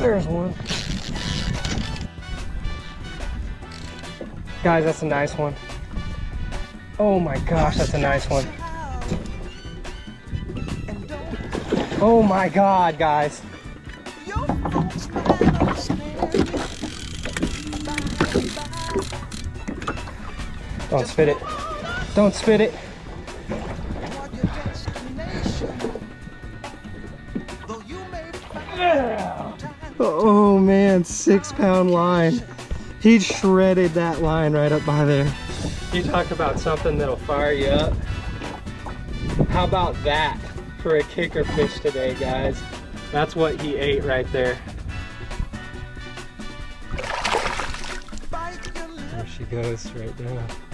There's one. Guys, that's a nice one. Oh my gosh, that's a nice one. Oh my God, guys. Don't spit it. Don't spit it. Oh man, 6-pound line. He shredded that line right up by there. You talk about something that'll fire you up. How about that for a kicker fish today, guys? That's what he ate right there. There she goes right now.